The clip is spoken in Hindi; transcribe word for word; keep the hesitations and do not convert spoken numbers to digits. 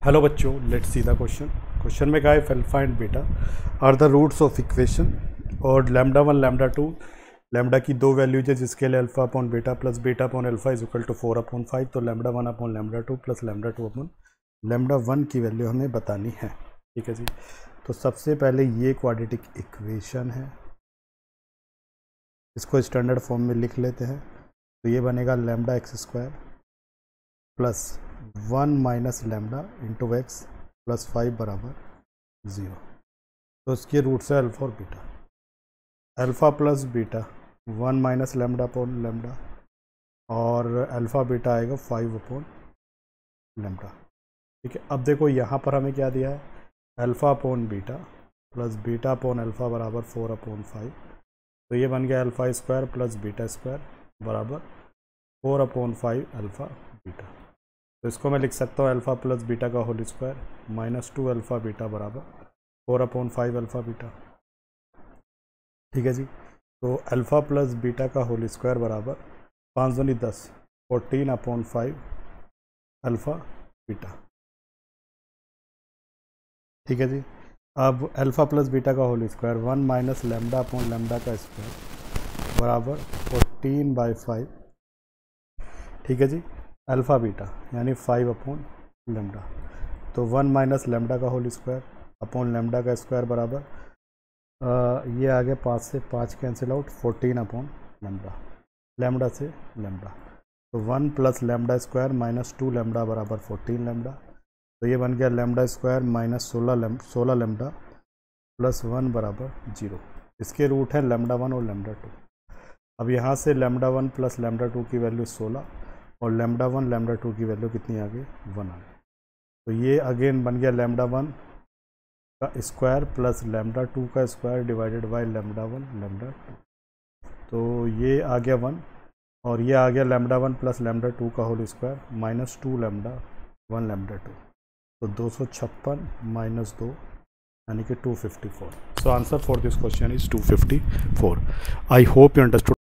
हेलो बच्चों, let's see the question. Question में कहा है alpha and beta are the roots of equation और lambda one lambda two lambda की दो वैल्यूज है जिसके लिए alpha upon beta plus beta upon alpha is equal to four upon five. तो lambda one upon lambda two plus lambda two upon lambda one की वैल्यू हमें बतानी है। ठीक है जी। तो सबसे पहले ये क्वाड्रेटिक इक्वेशन है, इसको स्टैंडर्ड फॉर्म में लिख लेते हैं। तो ये बनेगा lambda x square plus one minus lambda into x plus five बराबर ज़ीरो। तो इसके रूट्स है अल्फ़ा और beta. Alpha plus beta one minus lambda upon lambda और अल्फ़ा बीटा आएगा फाइव अपॉन लैम्डा। ठीक है। अब देखो यहाँ पर हमें क्या दिया है, alpha upon beta plus beta upon alpha बराबर फोर अपॉन फाइव। तो ये बन गया alpha square plus beta square बराबर four upon five alpha beta. तो इसको मैं लिख सकता हूँ अल्फ़ा प्लस बीटा का whole square minus two alpha beta बराबर four upon five alpha beta. ठीक है जी। तो अल्फ़ा प्लस बीटा का होल स्क्वायर बराबर पाँच दूनी दस fourteen upon five alpha beta. ठीक है जी। अब अल्फ़ा प्लस बीटा का whole square one minus lambda upon lambda का स्क्वायर बराबर फोर्टीन बाई फाइव। ठीक है जी। अल्फ़ा बीटा यानी फाइव अपॉन लैम्डा। तो वन माइनस लैम्डा का होल स्क्वायर अपॉन लैम्डा का स्क्वायर बराबर आ, ये आ गया पाँच से पाँच cancel out fourteen upon lambda, lambda से लैम्डा। तो one plus lambda square minus two lambda बराबर फोर्टीन लैम्डा। तो ये बन गया लैम्डा स्क्वायर माइनस सोलह लैम सोलह लैम्डा प्लस वन बराबर जीरो। इसके रूट है लैम्डा वन और लैम्डा टू। अब यहाँ से lambda one plus lambda two की वैल्यू सोलह और लैम्डा वन लैम्डा टू की वैल्यू कितनी आ गई, वन आ गई। तो ये अगेन बन गया लैम्डा वन का स्क्वायर प्लस लैम्डा टू का square divided by lambda one lambda two. तो ये आ गया वन और ये आ गया lambda one plus lambda two का whole square minus two lambda one lambda two. तो दो सौ छप्पन माइनस दो यानी कि two fifty four. So answer for this question is two fifty four. I hope you understood.